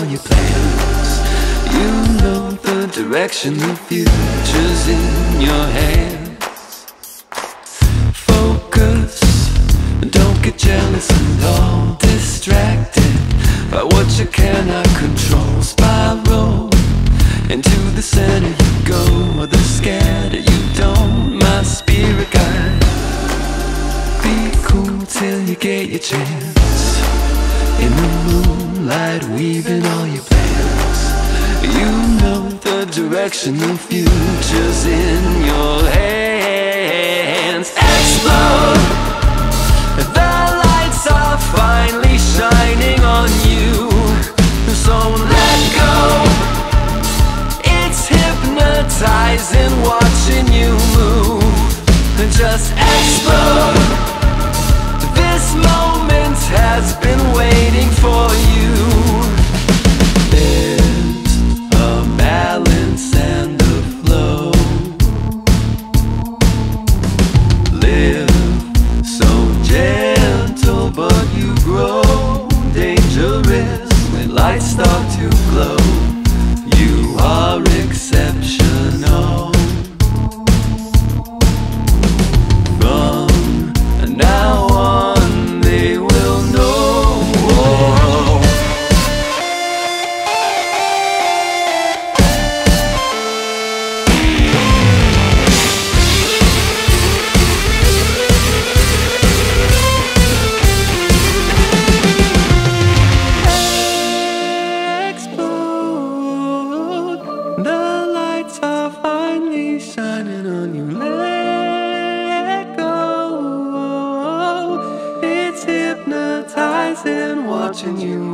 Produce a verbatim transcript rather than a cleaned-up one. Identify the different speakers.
Speaker 1: all your plans. You know the direction, the future's in your hands. Focus, don't get jealous and all distracted by what you cannot control. Spiral into the center you go, or the scatter you don't. My spirit guide, be cool till you get your chance. In the moonlight, weaving all your plans. You know the direction, the future's in your hands. Explode, the lights are finally shining on you, so let go. It's hypnotizing watching you move. Just explode. This moment has been waiting for you. There's a balance and a flow. Live so gentle, but you grow dangerous when lights start to glow. You are exceptional. From now on, they will know. The lights are finally shining on you. Let go. It's hypnotizing watching you